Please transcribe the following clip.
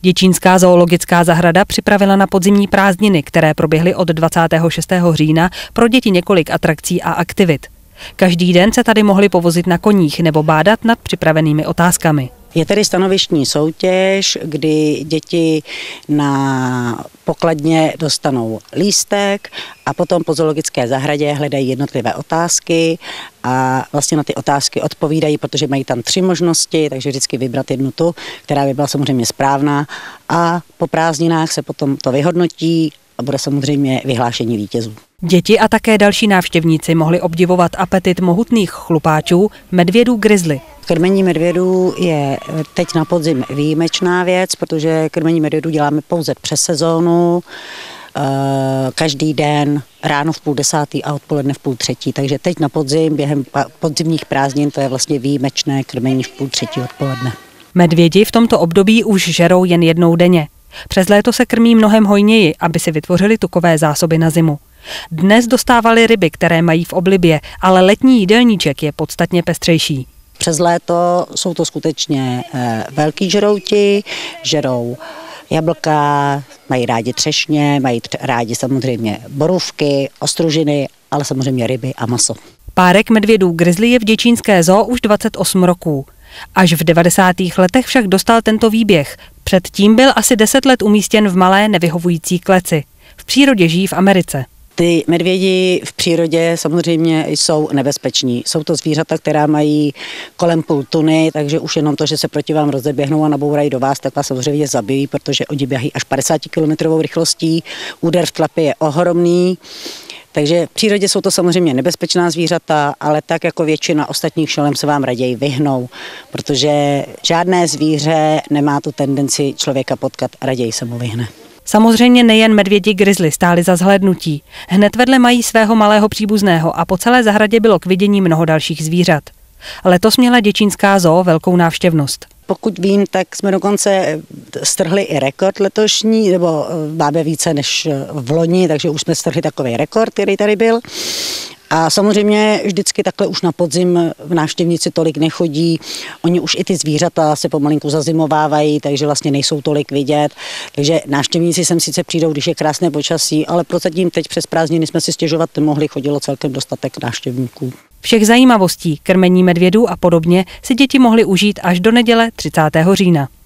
Děčínská zoologická zahrada připravila na podzimní prázdniny, které proběhly od 26. října, pro děti několik atrakcí a aktivit. Každý den se tady mohli povozit na koních nebo bádat nad připravenými otázkami. Je tady stanovištní soutěž, kdy děti na pokladně dostanou lístek a potom po zoologické zahradě hledají jednotlivé otázky a vlastně na ty otázky odpovídají, protože mají tam 3 možnosti, takže vždycky vybrat jednu tu, která by byla samozřejmě správná, a po prázdninách se potom to vyhodnotí a bude samozřejmě vyhlášení vítězů. Děti a také další návštěvníci mohli obdivovat apetit mohutných chlupáčů, medvědů grizzly. Krmení medvědů je teď na podzim výjimečná věc, protože krmení medvědů děláme pouze přes sezónu, každý den ráno v 9:30 a odpoledne v 2:30. Takže teď na podzim, během podzimních prázdnin, to je vlastně výjimečné krmení v 2:30 odpoledne. Medvědi v tomto období už žerou jen jednou denně. Přes léto se krmí mnohem hojněji, aby si vytvořili tukové zásoby na zimu. Dnes dostávali ryby, které mají v oblibě, ale letní jídelníček je podstatně pestřejší. Přes léto jsou to skutečně velký žrouti, žerou jablka, mají rádi třešně, mají rádi samozřejmě borůvky, ostružiny, ale samozřejmě ryby a maso. Párek medvědů grizzly je v děčínské zoo už 28 roků. Až v 90. letech však dostal tento výběh. Předtím byl asi 10 let umístěn v malé nevyhovující kleci. V přírodě žijí v Americe. Ty medvědi v přírodě samozřejmě jsou nebezpeční. Jsou to zvířata, která mají kolem 0,5 tuny, takže už jenom to, že se proti vám rozeběhnou a nabourají do vás, tak vás samozřejmě zabijí, protože oni běhají až 50 km rychlostí. Úder v tlapě je ohromný. Takže v přírodě jsou to samozřejmě nebezpečná zvířata, ale tak jako většina ostatních šelem se vám raději vyhnou, protože žádné zvíře nemá tu tendenci člověka potkat a raději se mu vyhne. Samozřejmě nejen medvědi grizzly stáli za zhlédnutí. Hned vedle mají svého malého příbuzného a po celé zahradě bylo k vidění mnoho dalších zvířat. Letos měla děčínská zoo velkou návštěvnost. Pokud vím, tak jsme dokonce strhli i rekord letošní, nebo máme více než v loni, takže už jsme strhli takový rekord, který tady byl. A samozřejmě vždycky takhle už na podzim návštěvníci tolik nechodí. Oni už i ty zvířata se pomalinku zazimovávají, takže vlastně nejsou tolik vidět. Takže návštěvníci sem sice přijdou, když je krásné počasí, ale prozatím teď přes prázdniny jsme si stěžovat nemohli, chodilo celkem dostatek návštěvníků. Všech zajímavostí, krmení medvědů a podobně si děti mohly užít až do neděle 30. října.